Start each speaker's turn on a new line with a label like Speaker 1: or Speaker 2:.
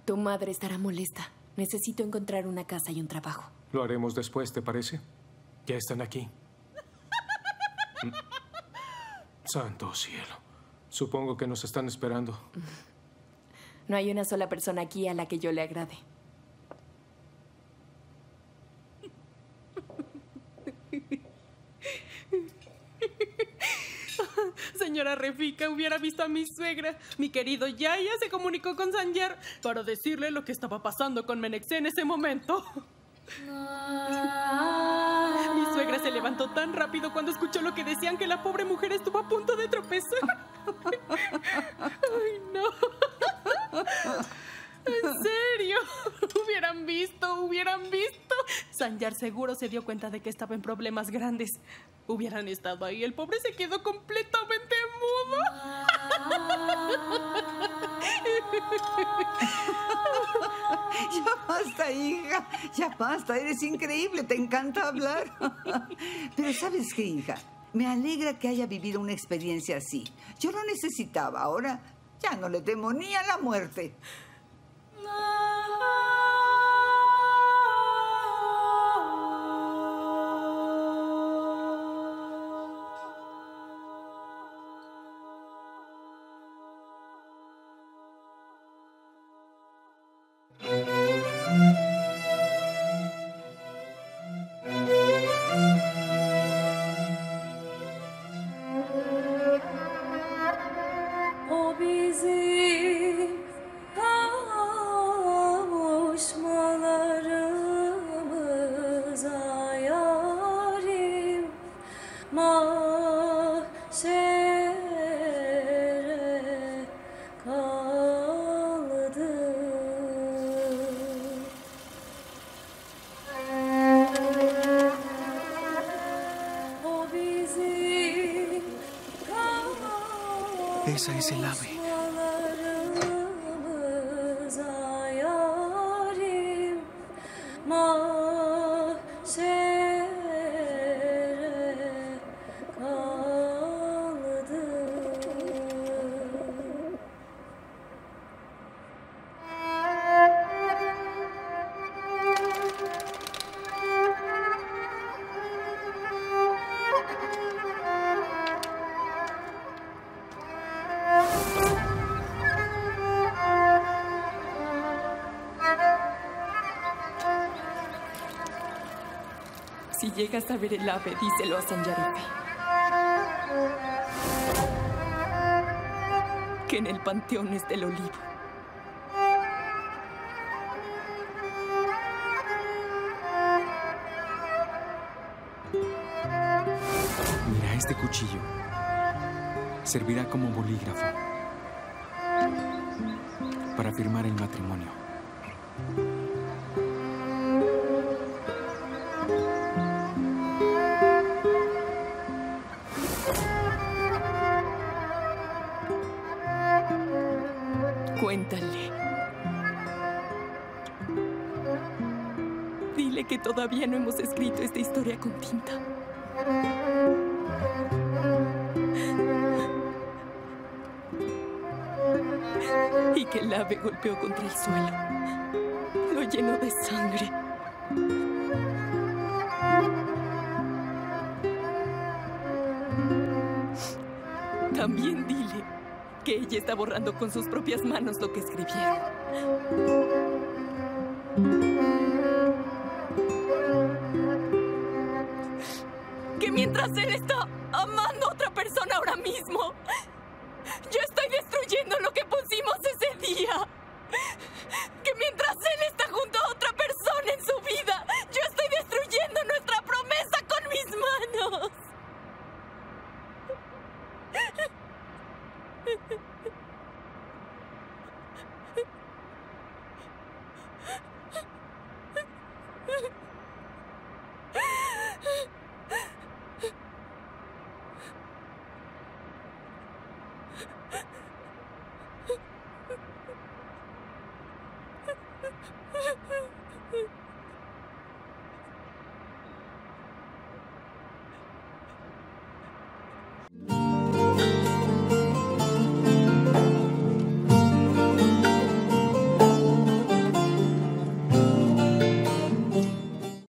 Speaker 1: Tu madre estará molesta. Necesito encontrar una casa y un trabajo.
Speaker 2: Lo haremos después, ¿te parece? Ya están aquí. Santo cielo. Supongo que nos están esperando.
Speaker 1: No hay una sola persona aquí a la que yo le agrade.
Speaker 3: Señora Refika, hubiera visto a mi suegra. Mi querido Yaya se comunicó con Sanjar para decirle lo que estaba pasando con Menexé en ese momento. Mi suegra se levantó tan rápido cuando escuchó lo que decían que la pobre mujer estuvo a punto de tropezar. Ay, no. En serio. Hubieran visto. Sanjar seguro se dio cuenta de que estaba en problemas grandes. Hubieran estado ahí. El pobre se quedó completamente mudo.
Speaker 4: Ya basta, hija. Ya basta. Eres increíble. Te encanta hablar. Pero ¿sabes qué, hija? Me alegra que haya vivido una experiencia así. Yo lo necesitaba. Ahora ya no le temo ni a la muerte.
Speaker 5: O bizim kavuşmalarımıza yarim mahşere kaldı. O bizim
Speaker 6: Esa es el ave.
Speaker 5: kavuşmalarımıza yarim mahşere kaldı.
Speaker 1: Si llegas a ver el ave, díselo a Sanjarefe. Que en el panteón está el olivo.
Speaker 6: Mira, este cuchillo servirá como bolígrafo para firmar el matrimonio.
Speaker 1: Cuéntale. Dile que todavía no hemos escrito esta historia con tinta. Y que el ave golpeó contra el suelo. Lo llenó de sangre. También dile que ella está borrando con sus propias manos lo que escribieron. Que mientras él está amando a otra persona ahora mismo, yo estoy destruyendo lo que pusimos ese día. Que mientras él está junto a otra persona en su vida,